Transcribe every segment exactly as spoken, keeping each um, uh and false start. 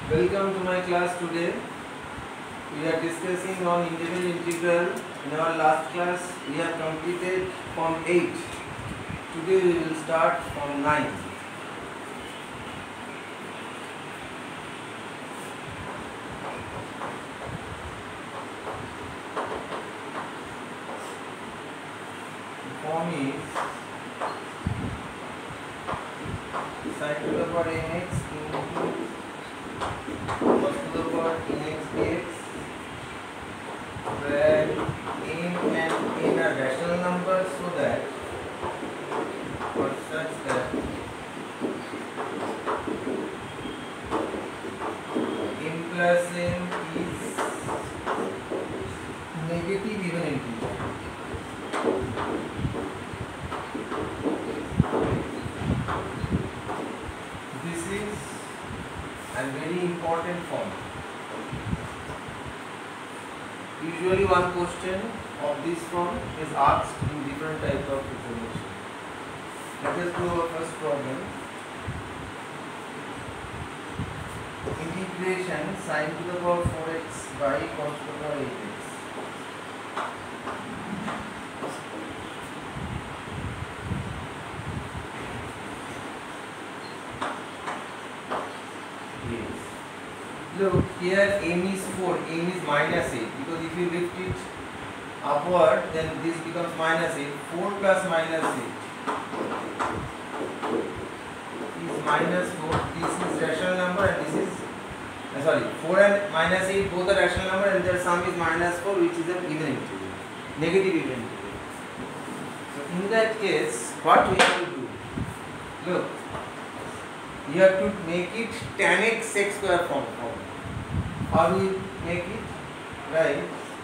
Welcome to my class today. We are discussing on integral integral. In our last class we have completed form eight. Today we will start from nine. The form is sin to the power mx into cos to the power nx dx, where m and n are rational numbers, so that or such that m plus n is negative even integer. This is a very important form. Usually one question of this form is asked in different types of information. Let us do our first problem. Integration sin to the power four x by cos to the power eight x. Look, here m is four, m is minus eight, because if you lift it upward, then this becomes minus eight. four plus minus eight is minus four. This is rational number and this is, uh, sorry, four and minus eight both are rational number and their sum is minus four, which is an even integer, negative even integer. So in that case, what we have to do? Look, you have to make it tan x x square form. How do we make it? Right,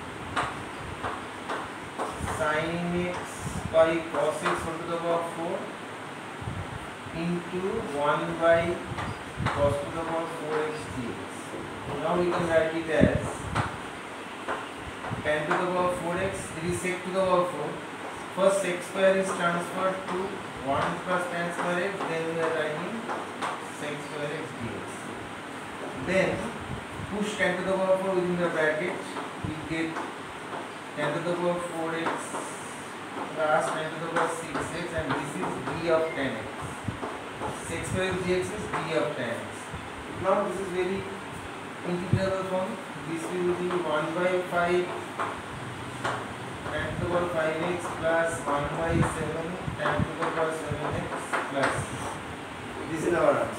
sin x by cos x whole to the power four into one by cos to the power four x dx. Now we can write it as tan to the power four x, this is sec to the power four. First sec square is transferred to one plus tan square x, then we are writing sec square x dx. Then push tan to the power four within the bracket, we get tan to the power four x plus tan to the power six x, and this is d of tan x. sec square x dx is d of tan x. Now this is very integrable form. This will be one by five tan to the power five x plus one by seven tan to the power seven x plus. This is our answer.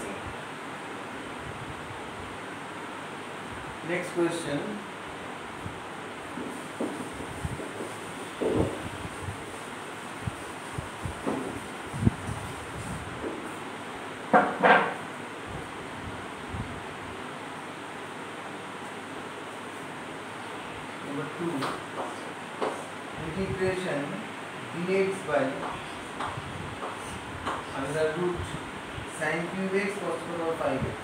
Next question. Number two. Integration dx by under root sin cube x cos to the power five x.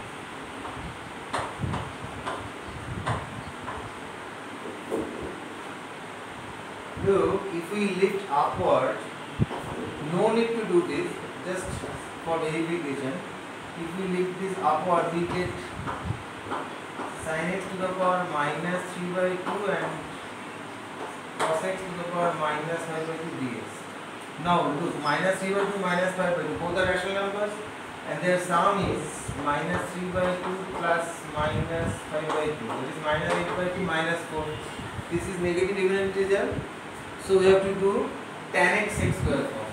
Look, if we lift upward, no need to do this, just for verification. If we lift this upward, we get sin x to the power minus three by two and cos x to the power minus five by two dx. Now look, minus three by two, minus five by two, both are rational numbers and their sum is minus three by two plus minus five by two. That is minus eight by two minus four. This is negative even integer. So we have to do tan x x square form.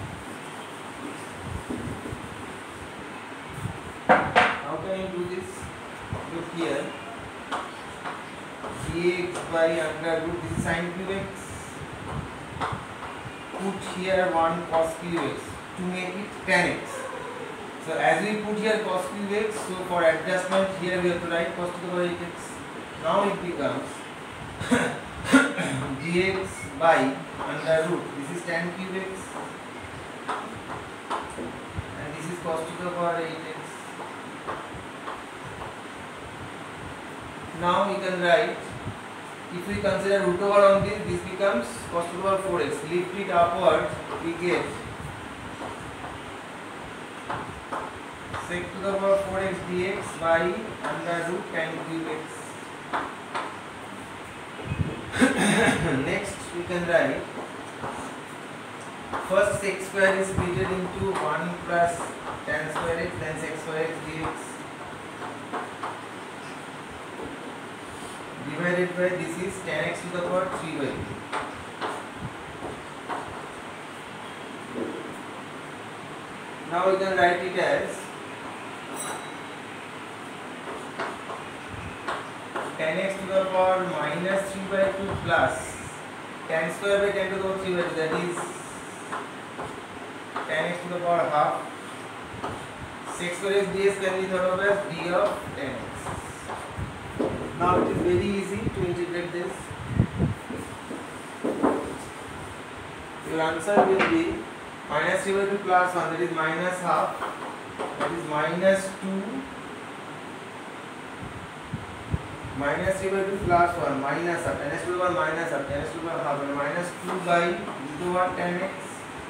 How can you do this? Look here, dx by under root, this is sin cube x. Put here one cos cube x to make it tan x. So as we put here cos cube x, so for adjustment here we have to write cos to the power eight x. Now it becomes dx by under root, this is tan cube x and this is cos to the power eight x. Now we can write, if we consider root over on this, this becomes cos to the power four x. Lift it upward, we get sec to the power four x dx by under root tan cube x. Next we can write first sec square is splitted into one plus tan square x, then sec square x dx divided by this is tan x to the power three by three. Now we can write it as tan x to the power minus three by two plus tan square by ten to the power three by two, that is tan x to the power half. Sec square x dx can be thought of as d of tan x. Now it is very easy to integrate this. Your answer will be minus three by two plus one, that is minus half, that is minus two, minus three by two plus one, minus half, tan x to the power minus half, tan x to the power half, and minus two by e to the power tan x,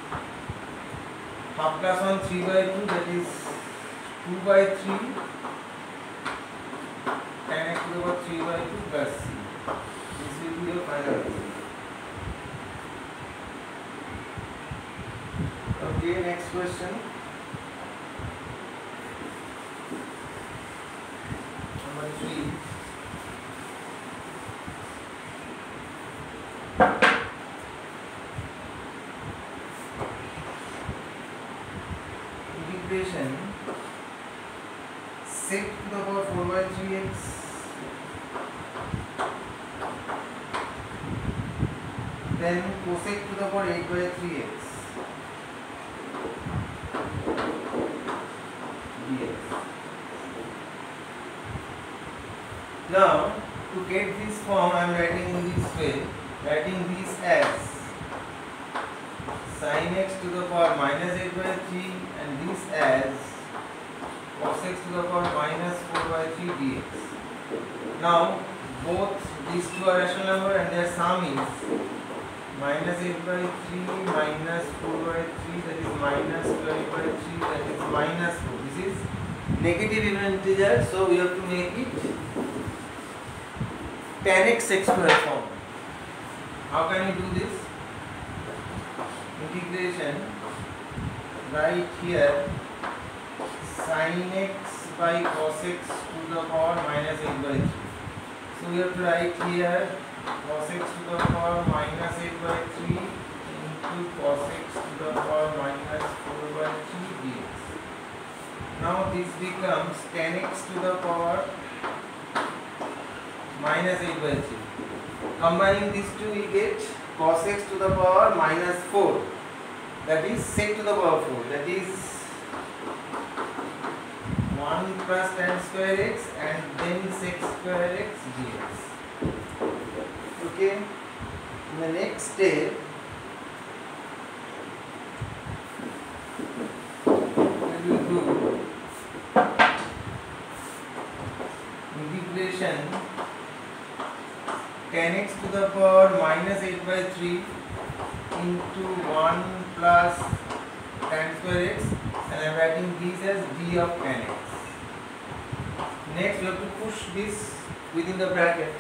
half plus one, three by two, that is two by three, tan x to the power three by two plus c. This will be your final answer. Okay, next question. Number three. Integration sec to the power four by three x then cosec to the power eight by three x dx. Now to get this form I am writing in this way, writing this as sin x to the power minus eight by three and this as cos x to the power minus four by three dx. Now both these two are rational number and their sum is minus eight by three minus four by three, that is minus twelve by three, that is minus four. This is negative even integer, so we have to make it tan x sec square form. How can you do this? Integration, right here sin x by cos x to the power minus eight by three. So we have to write here cos x to the power minus eight by three into cos x to the power minus four by three dx. Now this becomes tan x to the power minus eight by three. Combining these two we get cos x to the power minus four, that is sec to the power four, that is one plus tan square x and then sec square x dx. Okay, in the next step we will do integration tan x to the power minus eight by three into one plus tan square x, and I am writing this as d of tan x. Next we have to push this within the bracket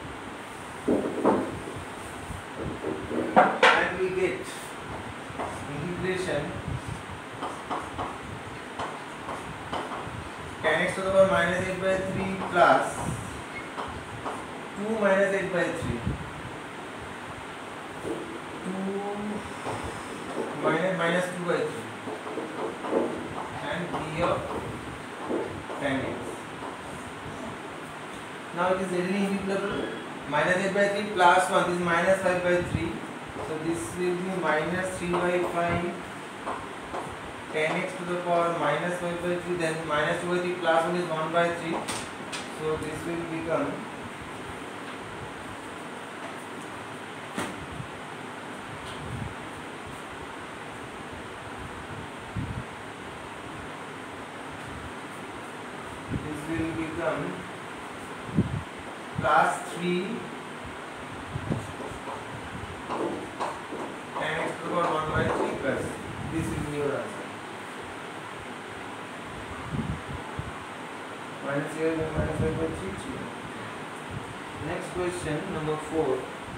and we get integration tan x to the power minus eight by three plus two minus eight by three, two minus minus two by three, and d of tan x. Now it is readily integrable. Minus eight by three plus one, this is minus five by three. So this will be minus three by five tan x to the power minus five by three, then minus two by three plus one is one by three. So this will become this will become plus three tan x to the power one by three plus, this will be your answer. Minus here and minus five by three, three. Next question, number four.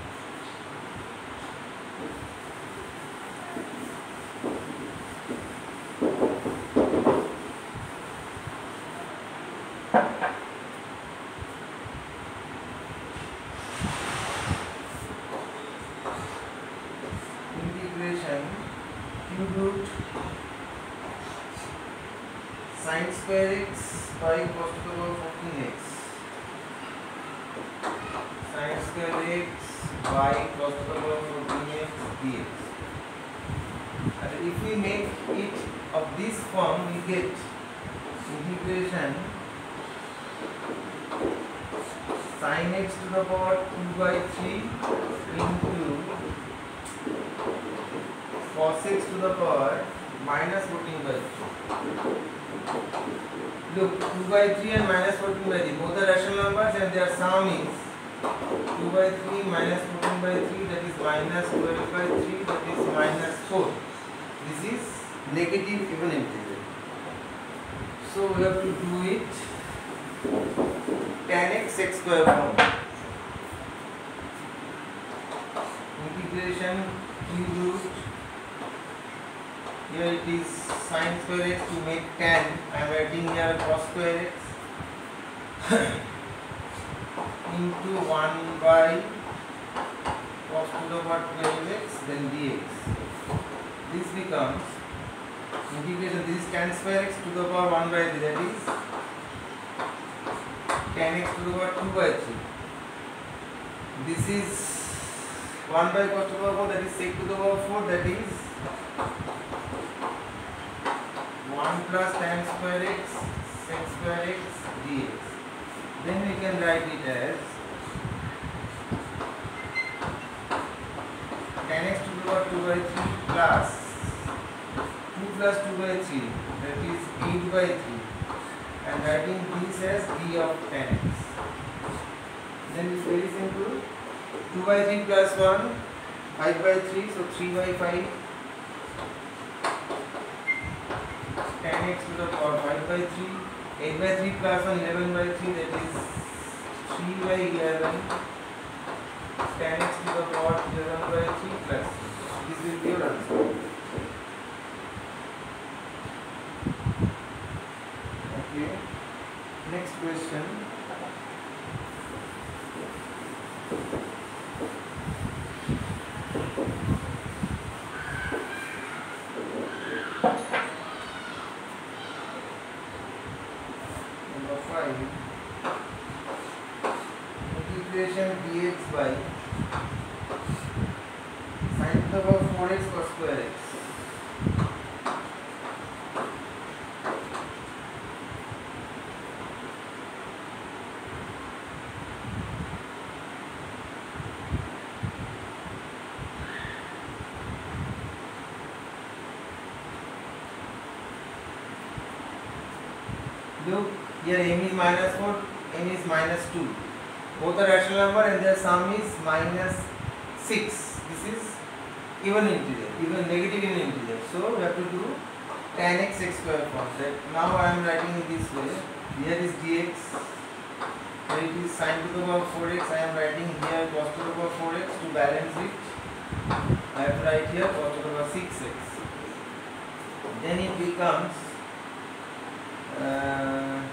Integration cube root sine square x by cos to the power fourteen x. Sine square x by cos to the power fourteen x dx. And if we make it of this form, we get integration sin x to the power two by three into cos x to the power minus fourteen by three. Look, two by three and minus fourteen by three, both are rational numbers and their sum is two by three minus fourteen by three, that is minus twelve by three, that is minus four. This is negative even integer. So we have to do it tan x x square form. Integration cube root, here it is sin square x to make tan, I am writing here cos square x into one by cos to the power twelve x then dx. This becomes integration, this is tan square x to the power one by three, that is tan x to the power two by three. This is one by cos to the power four, that is sec to the power four, that is one plus tan square x sec square x dx. Then we can write it as tan x to the power two by three plus two plus two by three, that is eight by three, and writing this as d of tan x. Then it's very simple, two by three plus one, five by three, so three by five, tan x to the power five by three, eight by three plus one, eleven by three, that is three by eleven, tan x to the power eleven by three plus. This will be your answer. Okay. Next question. Number five. Integration dx by sin to the power four x cos square x. Look, here m is minus four, m is minus two. Both are rational number and their sum is minus six. This is even integer, even negative in integer. So we have to do tan x x square form. That now I am writing in this way. Here is dx, here it is sin to the power four x. I am writing here cos to the power four x to balance it. I have to write here cos to the power six x. Then it becomes uh,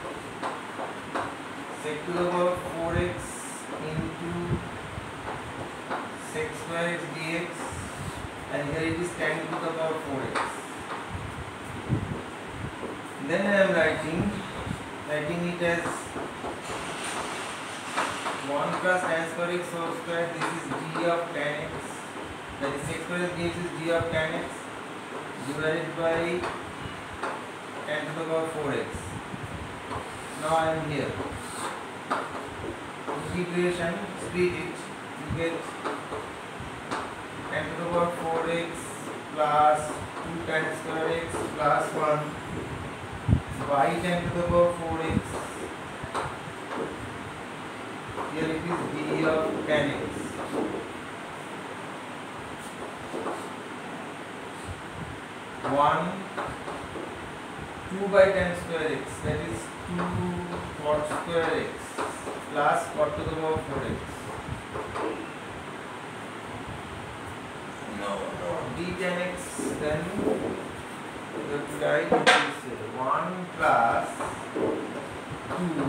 sec to the power four x into sec square x dx, and here it is tan to the power four x. Then I am writing writing it as one plus tan square x whole square. This is d of tan x, that is sec square x dx is d of tan x divided by tan to the power four x. Now I am here. Integration, split it, you get tan to the power four x plus two tan square x plus one by tan to the power four x. Here it is d of tan x. one, two by tan square x, that is two cot square x plus cot to the power four x. No, no, d tan x, then we have to write it is one plus two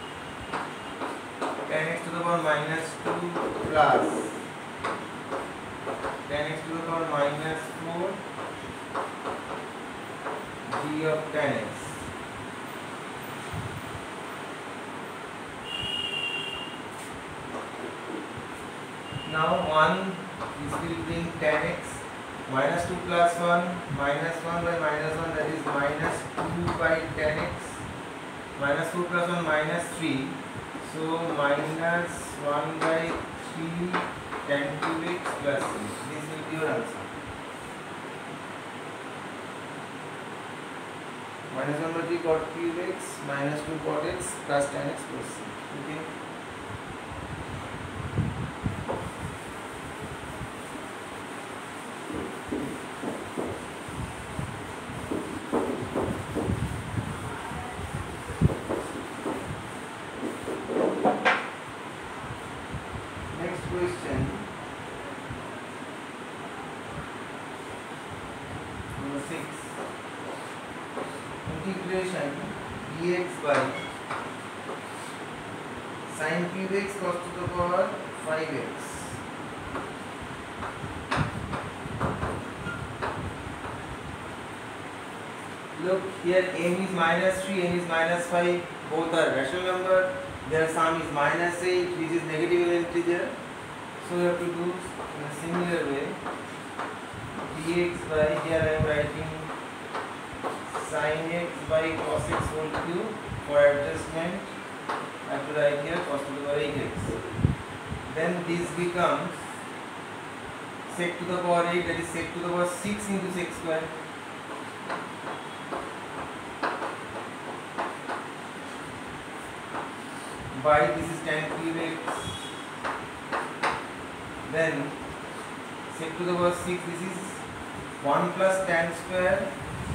tan x to the power minus two plus tan x to the power minus four d of tan x. Now one, this will bring tan x minus two plus one, minus one by minus one, that is minus two by tan x, minus four plus one, minus three, so minus one by three tan cube x plus three. This will be your answer. Minus one by three cot cube x minus two cot x plus tan x plus c. Okay. Next question. Number six. Integration dx by sin cube x cos to the power five x. Look here, m is minus three, n is minus five, both are rational number. Their sum is minus eight, which is negative integer. So you have to do in a similar way. Dx by, here I am writing sin x by cos x whole cube. For adjustment, I have to write here cos to the power eight x. Then this becomes sec to the power eight, that is sec to the power six into sec square. By this is tan cube x. Then sec to the power six, this is one plus tan square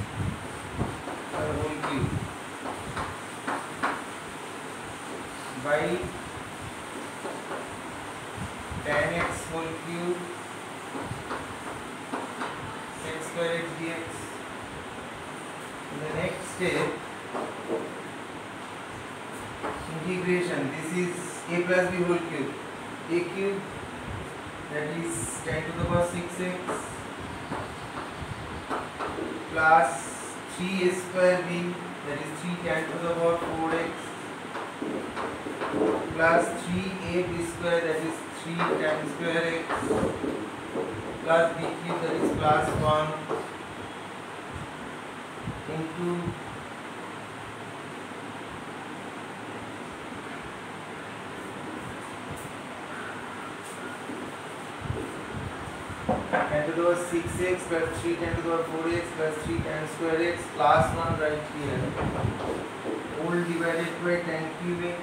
whole cube by tan x whole cube sec square x dx. In the next step, integration, this is a plus b whole cube, a cube, that is tan to the power six x plus three a square b, that is three tan to the power four x plus three a b square, that is three tan square x plus b cube, that is plus one into tan to the power six x plus three tan to the power four x plus three tan square x plus one right here, all divided by tan cube x,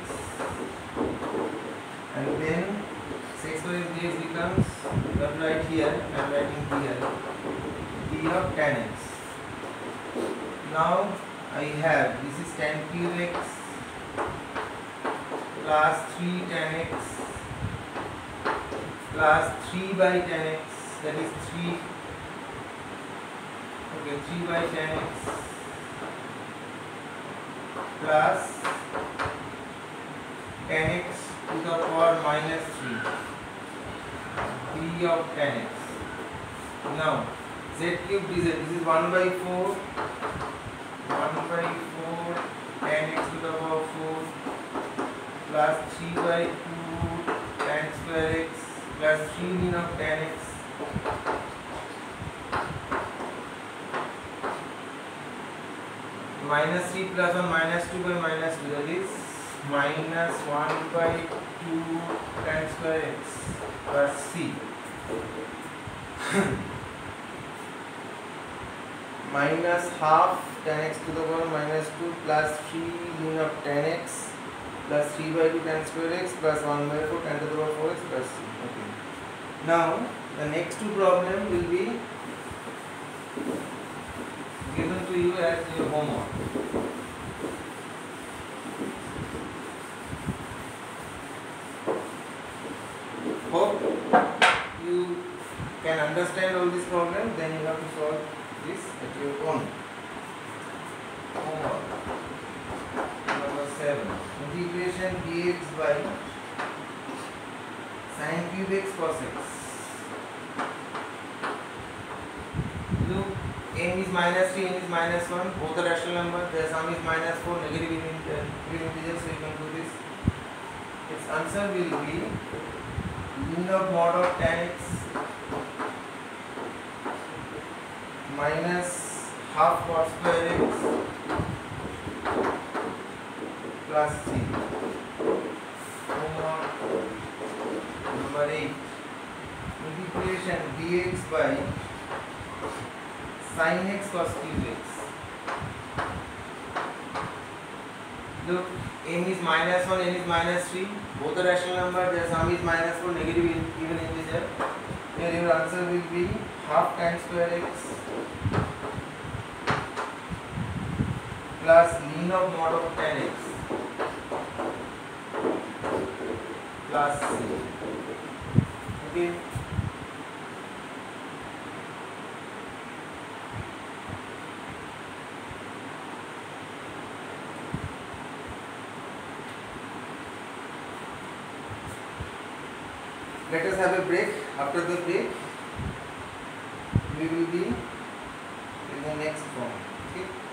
and then sec square x dx becomes, but right here I am writing here d of tan x. Now I have, this is tan cube x plus three tan x plus three by tan x, that is three, okay, three by tan x plus tan x to the power minus three, d of tan x. Now z cube dz, this is one by four, one by four tan x to the power four plus three by two tan square x plus three mean of tan x minus three plus one minus two by minus two, that is minus one by two tan square x plus c minus half tan x to the power minus two plus three mean of tan x plus three by two tan square x plus one by four tan to the power four x plus c. Okay. Now the next two problem will be given to you as your homework. understand all this problem, then you have to solve this at your own. Homework. Number seven. Integration dx by sin cube x cos x. Look, m is minus three, n is minus one. Both are rational number. Their sum is minus four. Negative integer, so you can do this. Its answer will be mean of mod of tan x minus half cos square x plus c. Number eight. Integration dx by sin x cos cube x. Look, m is minus one, n is minus three. Both are rational number. Their sum is minus four. Negative even integer. Here your answer will be half tan square x plus mean of mod of tan x plus c. Okay. Let us have a break. After the break, we will be in the next form. Okay.